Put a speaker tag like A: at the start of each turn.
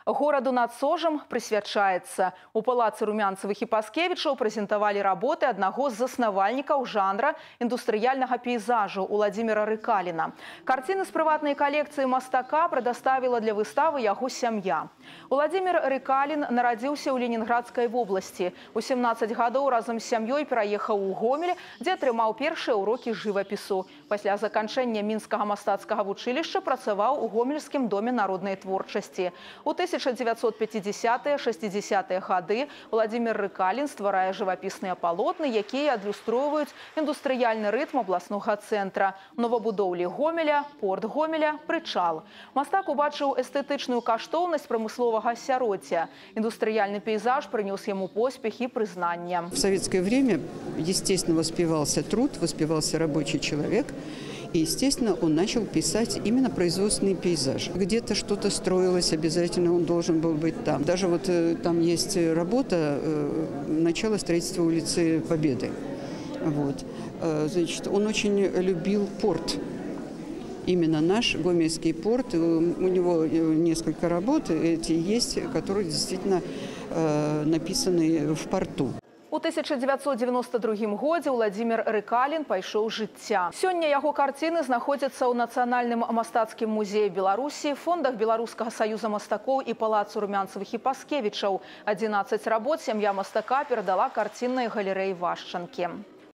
A: Гораду над Сожам прысвячаецца. У палацы Румянцевых і Паскевічаў прэзентавалі работы аднаго з заснавальнікаў жанра індустрыяльнага пейзажу Уладзіміра Рыкаліна. Карціны з прыватнай калекцыі мастака прадаставіла для выставы яго сям'я. Уладзімір Рыкалін нарадзіўся ў Ленінградскай вобласці. У 17 гадоў разам з сям'ёй пераехаў у Гомель, дзе атрымаў першыя ўрокі жывапісу. Пасля заканчэння мінскага мастацкага вучылішча працаваў у гомельскім доме народнай творчасці. У 1950-60-е гады Уладзімір Рыкалін стварае жывапісныя палотны, якія адлюстроўваюць індустрыяльны рытм абласнога цэнтра, новабудоўлі Гомеля, порт Гомеля, прычал. Мастак убачыў эстэтычную каштоўнасць прамысловага асяроддзя. Индустриальный пейзаж принес ему поспех и признание.
B: В советское время, естественно, воспевался труд, воспевался рабочий человек. И, естественно, он начал писать именно производственный пейзаж. Где-то что-то строилось, обязательно он должен был быть там. Даже вот там есть работа «Начало строительства улицы Победы». Вот. Значит, он очень любил порт. Именно наш Гомельский порт. У него несколько работ эти есть, которые действительно написаны в порту.
A: У 1992 годзе Уладзімір Рыкалін пайшоў жыцця. Сёння яго карціны знаходзяцца ў Нацыянальным мастацкім музеі Беларусі, фондах Беларускага саюза мастакоў і палацу Румянцевых і Паскевічаў. 11 работ сям'я мастака перадала карціннай галерэі Вашчанкі.